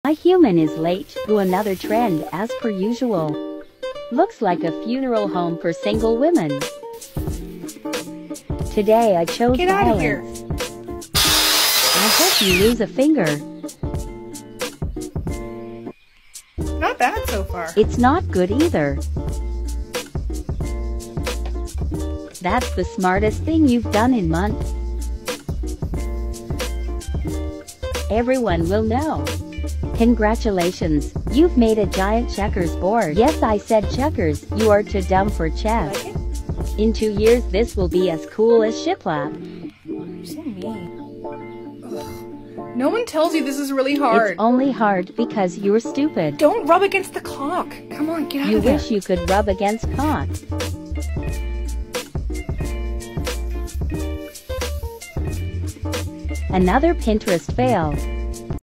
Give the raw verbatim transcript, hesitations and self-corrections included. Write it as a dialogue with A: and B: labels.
A: A human is late to another trend as per usual. Looks like a funeral home for single women. Today I chose
B: Get out of here.
A: violence. I hope you lose a finger.
B: Not bad so far.
A: It's not good either. That's the smartest thing you've done in months. Everyone will know. Congratulations, you've made a giant checkers board. Yes, I said checkers, you are too dumb for chess.
B: Like it?
A: In two years this will be as cool as shiplap.
B: You're so mean. Ugh. No one tells you this is really hard.
A: It's only hard because you're stupid.
B: Don't rub against the clock. Come on, get out
A: You
B: of there.
A: wish you could rub against cock. Another Pinterest fail.